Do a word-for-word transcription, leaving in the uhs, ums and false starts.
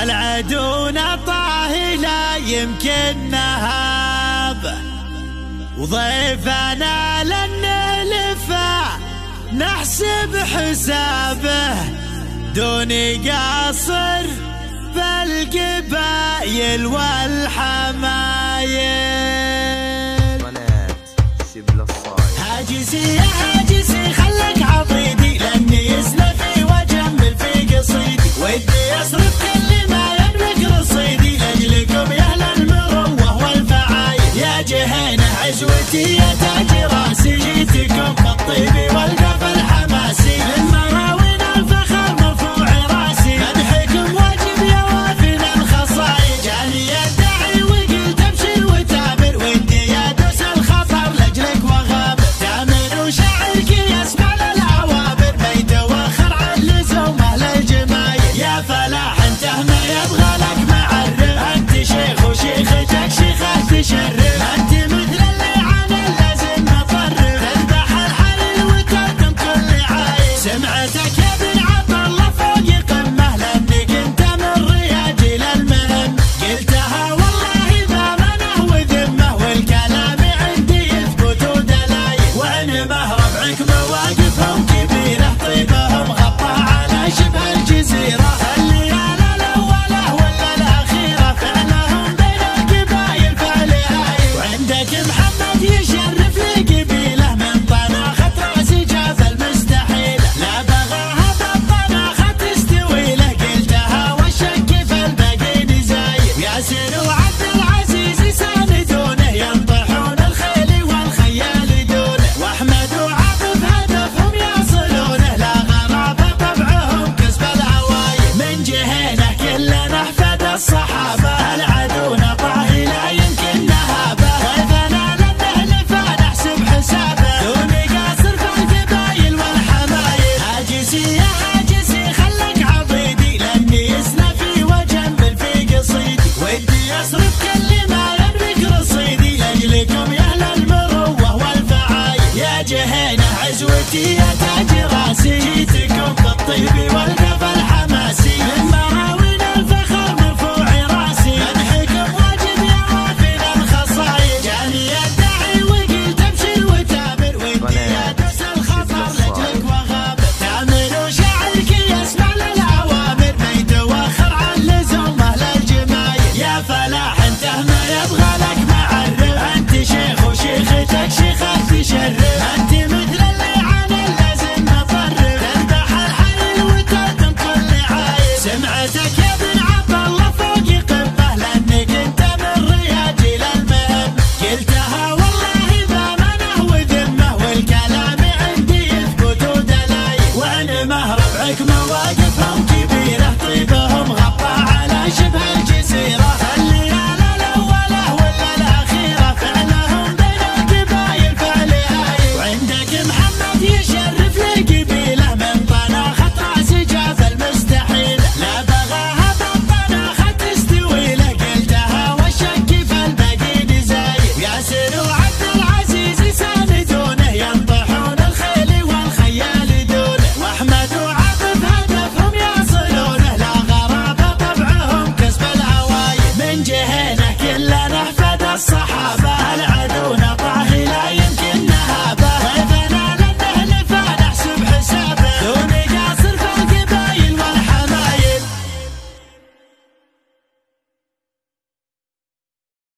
العدو نطاه لا يمكن نهابه، وضيفنا لن نلفه نحسب حسابه، دوني قاصر بالقبايل والحمايل. قناة شبل الصايد هاجسي يا هاجسي خلك عضيدي، لاني يسلفي واجمل في قصيدي، ودي اصرف كل ما يملك رصيدي لاجلكم يا اهل المروه والفعايل. يا جهينه عزوتي يا تاج راسي، جيتكم بالطيب والقف الحماسي، للمراوين الفخر مرفوع راسي، مدحكم واجب يا وافنا الخصايد. جاني الداعي وقلت ابشر وتامر، ودي يا دوس الخطر لاجلك وغامر، تامر وشاعرك يسمع للعوابر، ما يتوخر عن لزوم اهل الجمايل. يا فلاح انت ما يبغى لك معرف، انت شيخ وشيختك شيخه تشرف، انت مثل اللي عن اللازم مطرف، تذبح الحليل وتردم كل عايل. سمعتك يا ابن عبد الله فوق قمه، لانك انت من رياجيل المهم، قلتها والله بامانه وذمه، والكلام عندي يثبت ودلايل. وانمه ربعك مواقفهم كبيره، طيبهم غطى على شبه الجزيره، الليالي الاوله ولا الاخيره، فعلهم بين القبايل فعليايل. وعندك محمد يشرف لي قبيله، من طناخه راسي جاب المستحيله، لا بغاها بالطناخه تستوي له، قلتها والشك في الباقي نزايل. ياسر وعبد العزيز يساندونه، ينطحون الخيل والخيال دونه، واحمد وعاطف هدفهم يصلونه، لا غرابه طبعهم كسب العوايل. من جهينه كلنا احفاد الصحابه، العدو نطاه لا يمكن نهابه، ضيفنا لن نهلفه نحسب حسابه، دوني قاصر في القبايل والحمايل. هاجسي يا هاجسي خلك عضيدي، لاني يسلفي واجمل في قصيدي، ودي اصرف كل ما يملك رصيدي لاجلكم يا اهل المروه والفعايل. يا جهينه عزوتي يا